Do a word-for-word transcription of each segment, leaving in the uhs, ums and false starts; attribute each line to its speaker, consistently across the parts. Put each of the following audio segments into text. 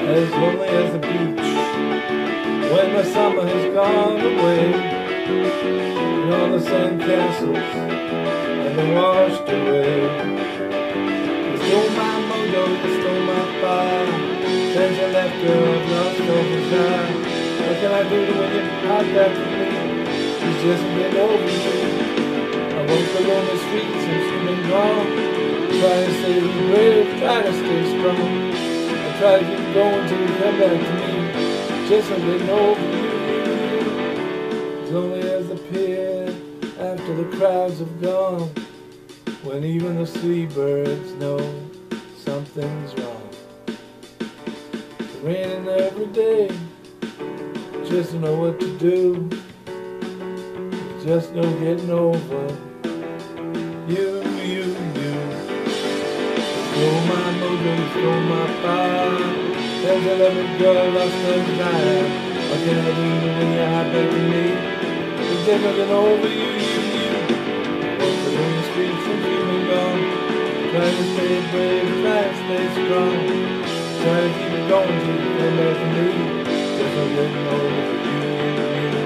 Speaker 1: as lonely as the beach when the summer has gone away, and all the sandcastles have been washed away. You stole my mojo, you stole my fire. Since you left, girl, I've lost no desire. What can I do to win your heart back to me? It's just been over you. I walk along the streets and she's been gone. Try to stay brave, try to stay strong. I try to keep going till you come back to me. Just a bit over you. As lonely as the pier after the crowds have gone, when even the seabirds know something's wrong. It's raining every day, just don't know what to do. Just no getting over you, you, you. Stole my mojo, stole my fire. There's a loving girl lost her desire. What can I do when you're hot back to me? It's just nothing over you, you, you. Walking on the streets and feeling gone. Try to stay brave, try to stay strong. Try to keep it going till you come back to me. Just no getting over you, you, you.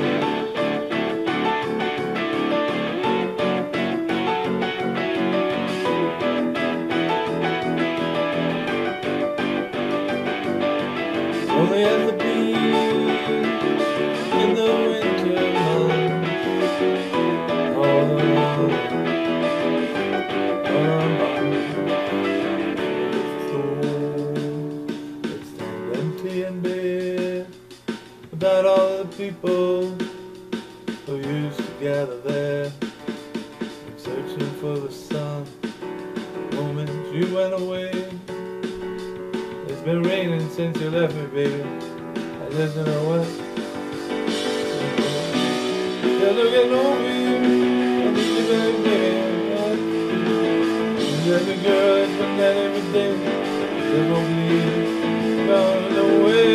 Speaker 1: Only as the bees in the winter months, all alone, all alone. It's stand empty and bare, without all the people who used to gather there, searching for the sun. The moment you went away, it's been raining since you left me, baby. I just don't know what. Still looking over you. I need you back, baby. And every girl has been that every day. Just won't leave. Gone away.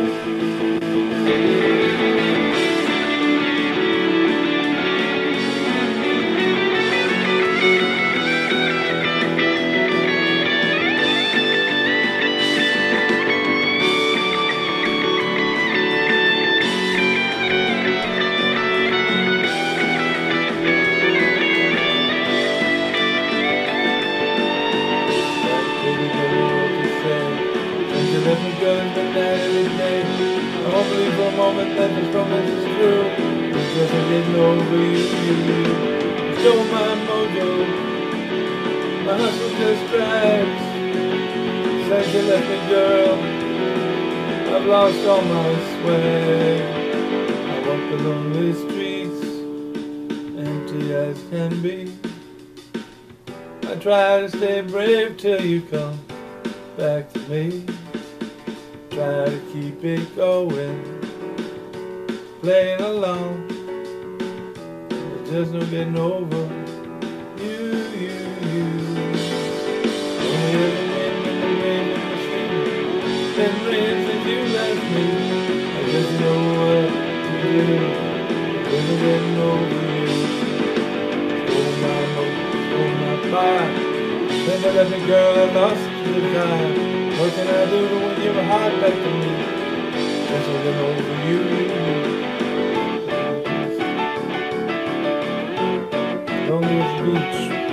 Speaker 1: Every girl has been that every day. I won't believe for a moment that this romance is true. It's just I'm getting over you, you, you. You stole my mojo, my hustle just drags. Since you left me, girl, I've lost all my swag. I walk the lonely streets, empty as can be. I try to stay brave till you come back to me. Try to keep it going, playing along. There's just no getting over you, you, you. Only every wind and the rain and the street. Been raining since you left me. I just know what to do. There's no getting over you. Stole my hope, stole my fire. Then you left me, girl, I lost the time. What can I do to win your heart back to me? Just looking over you, you, you. Lonely as the beach.